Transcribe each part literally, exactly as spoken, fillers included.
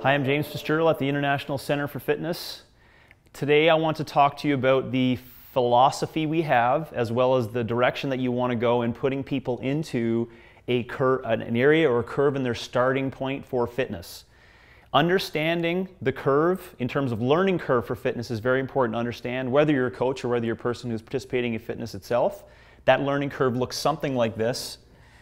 Hi, I'm James Fitzgerald at the International Center for Fitness. Today I want to talk to you about the philosophy we have, as well as the direction that you want to go in putting people into a cur an area or a curve in their starting point for fitness. Understanding the curve in terms of learning curve for fitness is very important to understand, whether you're a coach or whether you're a person who's participating in fitness itself. That learning curve looks something like this.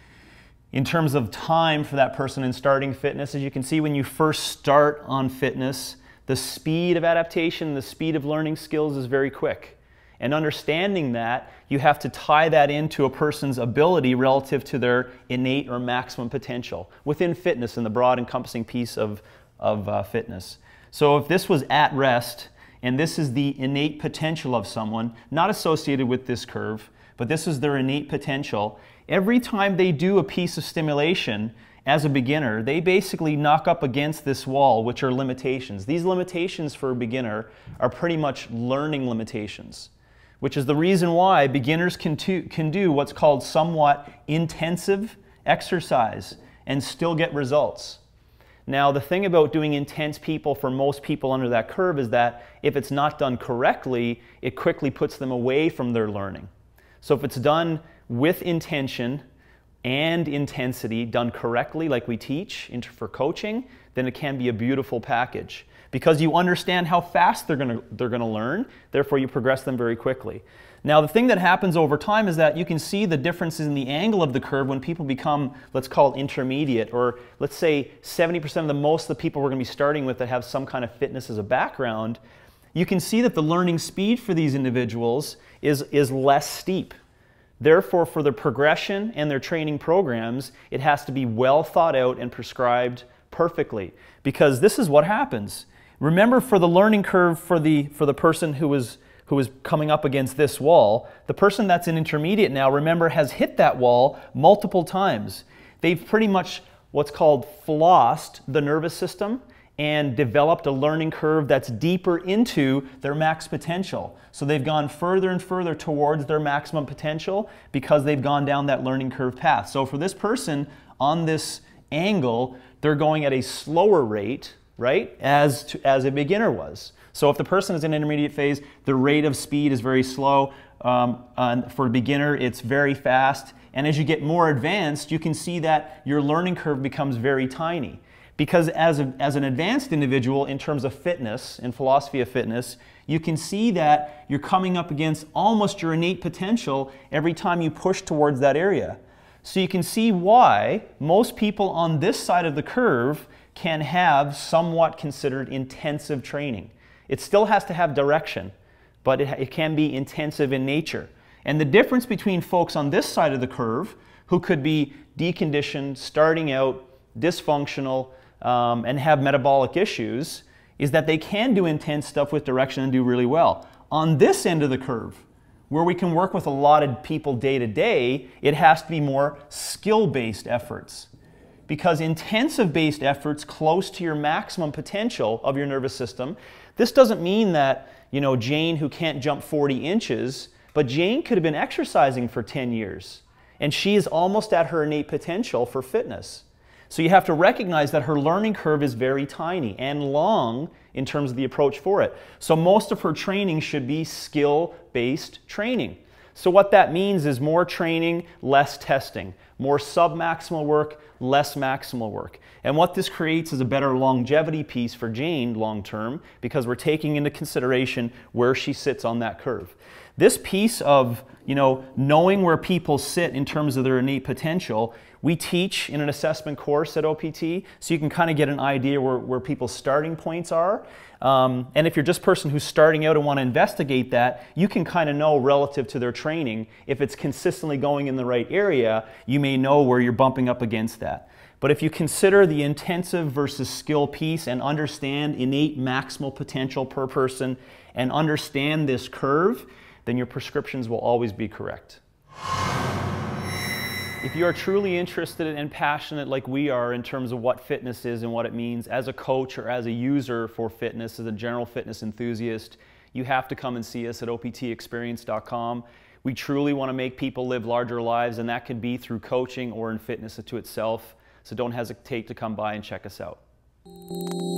In terms of time for that person in starting fitness, as you can see, when you first start on fitness, the speed of adaptation, the speed of learning skills is very quick. And understanding that, you have to tie that into a person's ability relative to their innate or maximum potential within fitness and the broad encompassing piece of, of uh, fitness. So if this was at rest, and this is the innate potential of someone, not associated with this curve, but this is their innate potential, every time they do a piece of stimulation as a beginner, they basically knock up against this wall, which are limitations. These limitations for a beginner are pretty much learning limitations, which is the reason why beginners can, to, can do what's called somewhat intensive exercise and still get results. Now, the thing about doing intense people for most people under that curve is that if it's not done correctly, it quickly puts them away from their learning. So if it's done with intention and intensity, done correctly like we teach for coaching, then it can be a beautiful package. Because you understand how fast they're going to they're going to learn, therefore you progress them very quickly. Now the thing that happens over time is that you can see the differences in the angle of the curve when people become, let's call it intermediate, or let's say seventy percent of the most of the people we're going to be starting with that have some kind of fitness as a background. You can see that the learning speed for these individuals is, is less steep. Therefore, for their progression and their training programs, it has to be well thought out and prescribed perfectly. Because this is what happens. Remember, for the learning curve for the, for the person who is, who is coming up against this wall, the person that's in intermediate now, remember, has hit that wall multiple times. They've pretty much what's called flossed the nervous system and developed a learning curve that's deeper into their max potential. So they've gone further and further towards their maximum potential because they've gone down that learning curve path. So for this person on this angle, they're going at a slower rate, right, as, to, as a beginner was. So if the person is in intermediate phase, the rate of speed is very slow. Um, and for a beginner, it's very fast. And as you get more advanced, you can see that your learning curve becomes very tiny. Because as, a, as an advanced individual in terms of fitness and philosophy of fitness, you can see that you're coming up against almost your innate potential every time you push towards that area. So you can see why most people on this side of the curve can have somewhat considered intensive training. It still has to have direction, but it, it can be intensive in nature. And the difference between folks on this side of the curve who could be deconditioned, starting out, dysfunctional, Um, and have metabolic issues is that they can do intense stuff with direction and do really well. On this end of the curve, where we can work with a lot of people day to day, it has to be more skill-based efforts. Because intensive-based efforts close to your maximum potential of your nervous system, this doesn't mean that, you know, Jane who can't jump forty inches, but Jane could have been exercising for ten years, and she is almost at her innate potential for fitness. So you have to recognize that her learning curve is very tiny and long in terms of the approach for it. So most of her training should be skill-based training. So what that means is more training, less testing. More sub-maximal work, less maximal work. And what this creates is a better longevity piece for Jane long-term because we're taking into consideration where she sits on that curve. This piece of, you know, knowing where people sit in terms of their innate potential, we teach in an assessment course at O P T, so you can kind of get an idea where, where people's starting points are. Um, and if you're just a person who's starting out and want to investigate that, you can kind of know relative to their training, if it's consistently going in the right area, you may know where you're bumping up against that. But if you consider the intensive versus skill piece and understand innate maximal potential per person and understand this curve, then your prescriptions will always be correct. If you are truly interested and passionate like we are in terms of what fitness is and what it means as a coach or as a user for fitness, as a general fitness enthusiast, you have to come and see us at O P T experience dot com. We truly want to make people live larger lives, and that could be through coaching or in fitness to itself. So don't hesitate to come by and check us out.